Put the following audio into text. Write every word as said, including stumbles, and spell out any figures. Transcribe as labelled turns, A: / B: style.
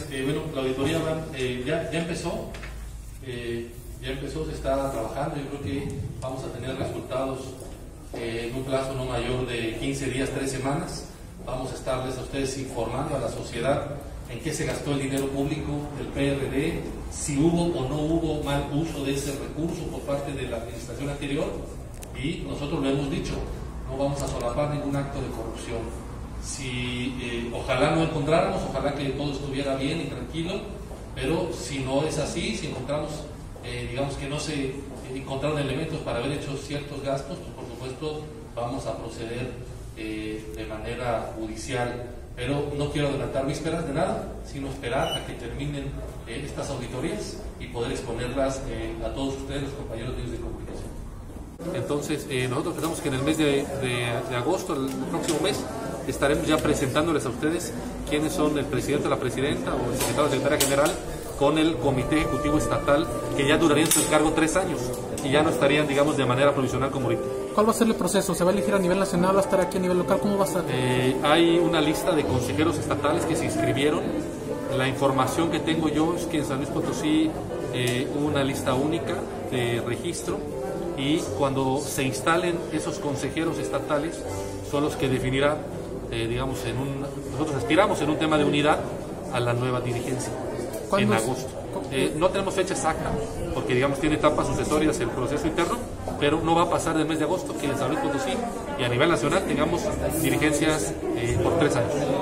A: Eh, bueno, la auditoría eh, ya, ya empezó, eh, ya empezó, se está trabajando. Yo creo que vamos a tener resultados eh, en un plazo no mayor de quince días, tres semanas. Vamos a estarles a ustedes informando a la sociedad en qué se gastó el dinero público del P R D, si hubo o no hubo mal uso de ese recurso por parte de la administración anterior, y nosotros lo hemos dicho, no vamos a solapar ningún acto de corrupción. Si eh, ojalá no encontráramos, ojalá que todo estuviera bien y tranquilo, pero si no es así, si encontramos, eh, digamos que no se eh, encontraron elementos para haber hecho ciertos gastos, pues por supuesto vamos a proceder eh, de manera judicial. Pero no quiero adelantar vísperas de nada, sino esperar a que terminen eh, estas auditorías y poder exponerlas eh, a todos ustedes, los compañeros de medios de comunicación. Entonces, eh, nosotros pensamos que en el mes de, de, de agosto, el próximo mes, estaremos ya presentándoles a ustedes quiénes son el presidente o la presidenta o el secretario o secretaria general con el Comité Ejecutivo Estatal, que ya duraría en su cargo tres años y ya no estarían, digamos, de manera provisional como ahorita.
B: ¿Cuál va a ser el proceso? ¿Se va a elegir a nivel nacional? ¿Va a estar aquí a nivel local? ¿Cómo va a ser?
A: Eh, hay una lista de consejeros estatales que se inscribieron. La información que tengo yo es que en San Luis Potosí eh, hubo una lista única de registro, y cuando se instalen esos consejeros estatales son los que definirán, eh, digamos, en un, nosotros aspiramos en un tema de unidad a la nueva dirigencia en agosto. Eh, no tenemos fecha exacta, porque digamos tiene etapas sucesorias el proceso interno, pero no va a pasar del mes de agosto que en San Luis Potosí y a nivel nacional tengamos dirigencias eh, por tres años.